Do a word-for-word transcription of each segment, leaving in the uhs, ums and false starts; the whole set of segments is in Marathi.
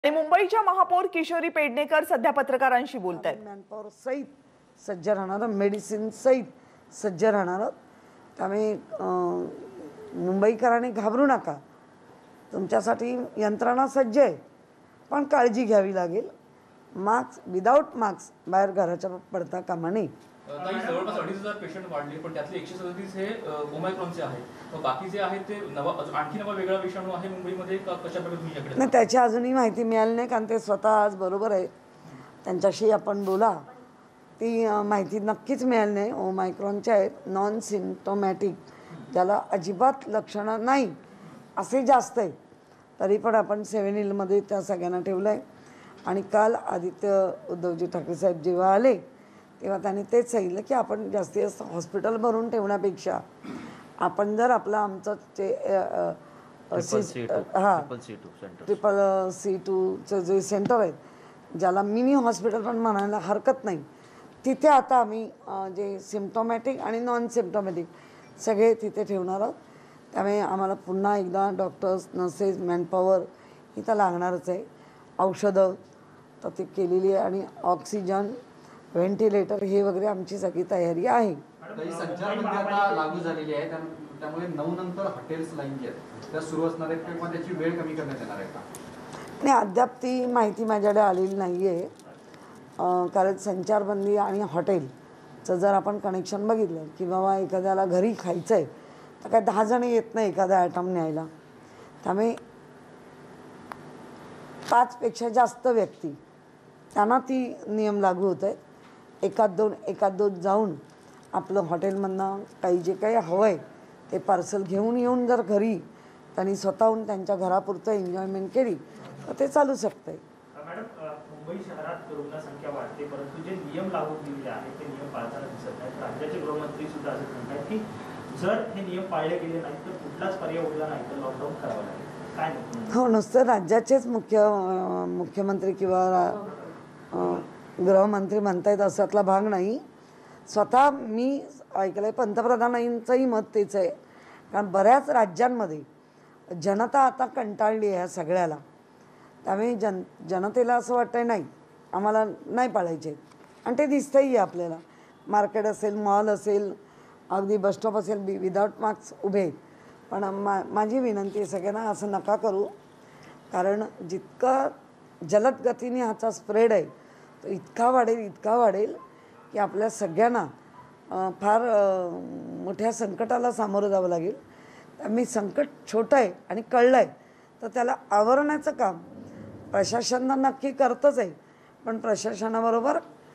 आणि मुंबईच्या महापौर किशोरी पेडणेकर सध्या पत्रकारांशी बोलत आहेत. मॅनपॉवर सहित सज्ज राहणार, मेडिसिन सहित सज्ज राहणार. त्यामुळे मुंबईकरांनी घाबरू नका, तुमच्यासाठी यंत्रणा सज्ज आहे, पण काळजी घ्यावी लागेल. मास्क विदाउट मास्क बाहेर घराच्या पडता कामा नये. जवळपास अडीच हजार पेशंट वाढले, पण त्यातले एकशे सदतीस हे ओमायक्रॉनचे आहेत. मग बाकी जे आहेत ते नवा आणखी नवा वेगळा विषाणू आहे मुंबईमध्ये का कशा प्रकारे तुमच्याकडे? नाही, त्याची अजूनही माहिती मिळाली नाही, कारण ते स्वतः आज बरोबर आहे, त्यांच्याशी आपण बोला. ती माहिती नक्कीच मिळाली नाही. ओमायक्रॉनचे आहेत, नॉन सिम्प्टोमॅटिक, ज्याला अजिबात लक्षणं नाही असे जास्त आहे. तरी पण आपण सेव्हन हिलमध्ये त्या सगळ्यांना ठेवलं आहे. आणि काल आदित्य उद्धवजी ठाकरे साहेब जेव्हा आले तेव्हा त्यांनी तेच सांगितलं की आपण जास्तीत जास्त हॉस्पिटल भरून ठेवण्यापेक्षा आपण जर आपलं आमचं जे हां ट्रिपल सी टूचं जे सेंटर आहे, ज्याला मिनी हॉस्पिटल पण म्हणायला हरकत नाही, तिथे आता आम्ही जे सिम्प्टोमॅटिक आणि नॉन सिम्प्टोमॅटिक सगळे तिथे ठेवणार आहोत. त्यामुळे आम्हाला पुन्हा एकदा डॉक्टर्स, नर्सेस, मॅनपॉवर ही तर लागणारच आहे. औषधं तर ती केलेली आहे आणि ऑक्सिजन, व्हेंटिलेटर हे वगैरे आमची सगळी तयारी आहे. संचारबंदी आता लागू झालेली आहे, त्यामुळे नऊ नंतर हॉटेल्स लाईन जी आहेत त्या सुरू असणार आहेत किंवा त्याची वेळ कमी करण्यात येणार आहे का? नाही, अद्याप ती माहिती माझ्याकडे आलेली नाही आहे. कारण संचारबंदी आणि हॉटेलचं जर आपण कनेक्शन बघितलं की बाबा एखाद्याला घरी खायचं आहे तर काय दहा जण येत नाही एखादा आयटम न्यायला. त्यामुळे पाचपेक्षा जास्त व्यक्ती त्यांना ती नियम लागू होत आहेत. एकाद दोन एकाद दोन जाऊन आपलं हॉटेलमधनं काही जे काही हवं आहे ते पार्सल घेऊन येऊन जर घरी त्यांनी स्वतःहून त्यांच्या घरापुरतं एन्जॉयमेंट केली तर ते चालू शकतं. मॅडम, मुंबई शहरात रुग्णसंख्या वाढते, परंतु जे नियम लागू केलेले आहेत ते नियम पाळताना दिसत नाहीत. राज्याचे गृहमंत्री सुद्धा असं म्हणतात की जर हे नियम पाळले गेले नाही तर कुठलाच पर्याय उरला नाही तर लॉकडाऊन करावं लागेल. काय नाही? हो, नुसतं राज्याचेच मुख्य मुख्यमंत्री किंवा गृहमंत्री म्हणतायत असातला भाग नाही. स्वतः मी ऐकलं आहे, पंतप्रधानांचंही मत तेच आहे. कारण बऱ्याच राज्यांमध्ये जनता आता कंटाळली आहे ह्या सगळ्याला. त्यामुळे जन जनतेला असं वाटतं नाही आम्हाला नाही पाळायचे, आणि ते दिसतंही आहे आपल्याला. मार्केट असेल, मॉल असेल, अगदी बसस्टॉप असेल, बी विदाउट मास्क उभे. पण मा माझी विनंती आहे सगळ्यांना, असं नका करू. कारण जितकं जलद गतीने ह्याचा स्प्रेड आहे तो इतका वाढेल इतका वाढेल की आपल्या सगळ्यांना फार मोठ्या संकटाला सामोरं जावं लागेल. मी संकट छोटं आहे आणि कळलं आहे तर त्याला आवरण्याचं काम प्रशासन नक्की करतच आहे, पण प्रशासनाबरोबर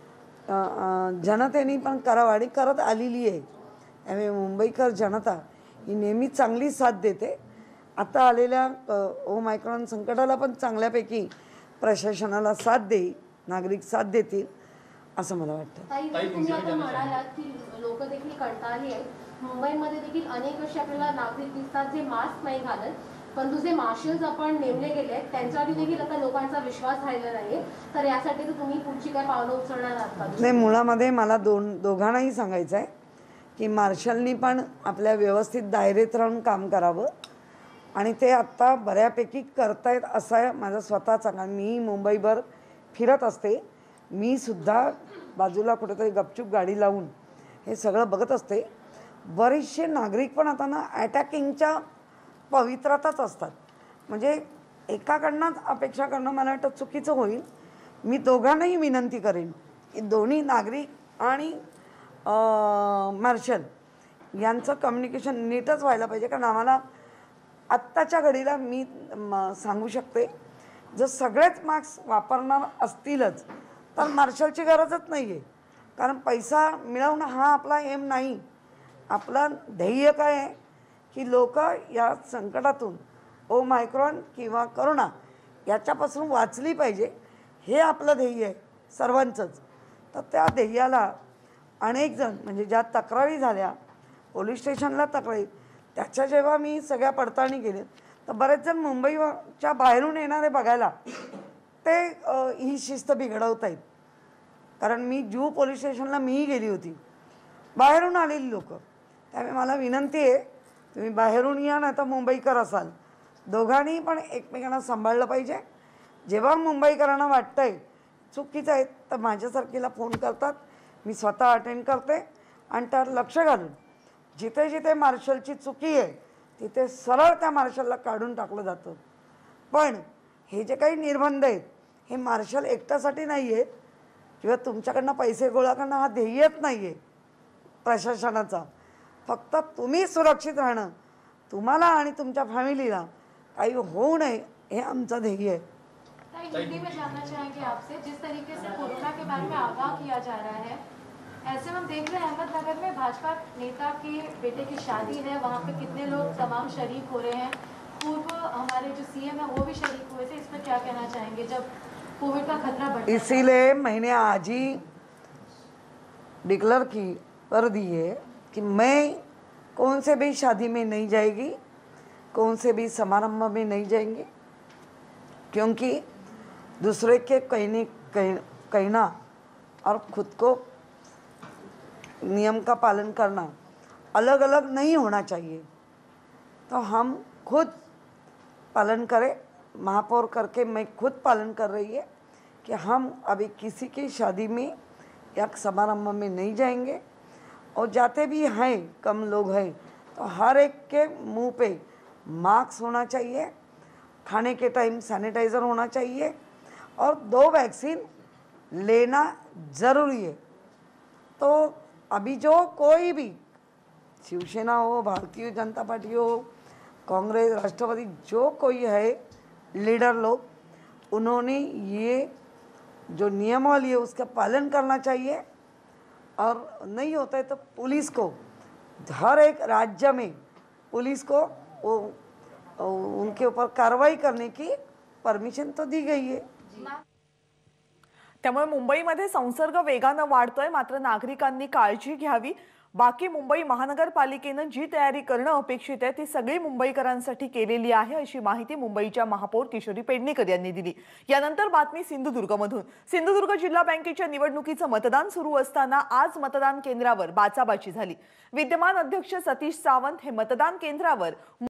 जनतेने पण करावाडी करत आलेली आहे. त्यामुळे मुंबईकर जनता ही नेहमी चांगली साथ देते. आता आलेल्या ओमायक्रॉन संकटाला पण चांगल्यापैकी प्रशासनाला साथ देईल, नागरिक साथ देतील असं मला वाटतं. तुम्ही आता म्हणालात की लोक देखील कंटाळली आहेत. मुंबईमध्ये देखील अनेक असे आपल्याला नागरिक दिसतात जे मास्क नाही घालत, परंतु जे मार्शल्स आपण नेमले गेले आहेत त्यांच्यावरती देखील आता लोकांचा विश्वास राहिला नाही. तर यासाठी तर तुम्ही पुढची काय पावलं उचलणार आहात का? नाही, मुळामध्ये मला दोन दोघांनाही सांगायचं आहे की मार्शलनी पण आपल्या व्यवस्थित दायरेत राहून काम करावं, आणि ते आत्ता बऱ्यापैकी करतायत असं माझं स्वतःचा. कारण मी मुंबईभर फिरत असते, मी सुद्धा बाजूला कुठेतरी गपचूप गाडी लावून हे सगळं बघत असते. बरेचसे नागरिक पण आता ना अटॅकिंगच्या पवित्रातच असतात. म्हणजे एकाकडनंच अपेक्षा करणं मला वाटतं चुकीचं होईल. मी दोघांनाही विनंती करेन की दोन्ही नागरिक आणि मार्शल यांचं कम्युनिकेशन नीटच व्हायला पाहिजे. कारण आम्हाला आत्ताच्या घडीला मी सांगू शकते, जर सगळेच मास्क वापरणार असतीलच तर मार्शलची गरजच नाही आहे. कारण पैसा मिळवणं हा आपला एम नाही. आपलं ध्येय काय आहे की लोक या संकटातून ओमायक्रॉन किंवा करोना याच्यापासून वाचली पाहिजे, हे आपलं ध्येय आहे सर्वांचंच. तर त्या ध्येयाला अनेक जण म्हणजे ज्या तक्रारी झाल्या पोलीस स्टेशनला तक्रारी, त्याच्या जेव्हा मी सगळ्या पडताळणी केली तर बरेच जण मुंबईच्या बाहेरून येणारे बघायला ते ही शिस्त बिघडवत आहेत. कारण मी जुहू पोलीस स्टेशनला मीही गेली होती, बाहेरून आलेली लोक. त्यामुळे मला विनंती आहे, तुम्ही बाहेरून या ना तर मुंबईकर असाल, दोघांनी पण एकमेकांना सांभाळलं पाहिजे. जेव्हा मुंबईकरांना वाटतंय चुकीचं आहे तर माझ्यासारखीला फोन करतात, मी स्वतः अटेंड करते आणि त्यात लक्ष घालून जिथे जिथे मार्शलची चुकी आहे तिथे सरळ त्या मार्शलला काढून टाकलं जातं. पण हे जे काही निर्बंध आहेत हे मार्शल एकट्यासाठी नाही आहेत किंवा तुमच्याकडनं पैसे गोळा करणं हा ध्येयच नाही आहे प्रशासनाचा. फक्त तुम्ही सुरक्षित राहणं, तुम्हाला आणि तुमच्या फॅमिलीला काही होऊ नये हे आमचं ध्येय आहे. हिंदी में जानना चाहेंगे आपसे, जिस तरीके से कोरोना के बारे में आगाह किया जा रहा है, ऐसे में हम देख रहे हैं अहमदनगर में भाजपा नेता के बेटे की शादी है, वहाँ पे कितने लोग तमाम शरीक हो रहे हैं. पूर्व हमारे जो सीएम है वो भी शरीक हुए थे. इस पर क्या कहना चाहेंगे जब कोविड का खतरा बढ़? इसीलिए मैंने आज ही डिक्लेयर की कर दी है कि मैं कौन से भी शादी में नहीं जाएगी, कौन से भी समारंभ में नहीं जाएंगे, क्योंकि दूसरे के कहने कह, कहना और खुद को नियम का पालन करना अलग अलग नहीं होना चाहिए. तो हम खुद पालन करें. महापौर करके मैं खुद पालन कर रही है कि हम अभी किसी की शादी में या समारंभ में नहीं जाएंगे. और जाते भी हैं, कम लोग हैं, तो हर एक के मुंह पे मास्क होना चाहिए, खाने के टाइम सैनिटाइज़र होना चाहिए और दो वैक्सीन लेना ज़रूरी है. तो अभी जो कोई भी शिवसेना हो, भारतीय जनता पार्टी हो, कांग्रेस, राष्ट्रवादी, जो कोई है लीडर लोग, उन्होंने ये जो नियमावली है उसका पालन करना चाहिए. और नहीं होता है तो पुलिस को, हर एक राज्य में पुलिस को वो उनके ऊपर कार्रवाई करने की परमिशन तो दी गई है. त्यामुळे मुंबईमध्ये संसर्ग वेगानं वाढतोय, मात्र नागरिकांनी काळजी घ्यावी. बाकी मुंबई महानगरपालिकेनं जी तयारी करणं अपेक्षित आहे ती सगळी मुंबईकरांसाठी केलेली आहे, अशी माहिती मुंबईच्या महापौर किशोरी पेडणेकर यांनी दिली. यानंतर बातमी सिंधुदुर्गमधून. सिंधुदुर्ग जिल्हा बँकेच्या निवडणुकीचं मतदान सुरू असताना आज मतदान केंद्रावर बाचाबाची झाली. विद्यमान अध्यक्ष सतीश सावंत हे मतदान केंद्रावर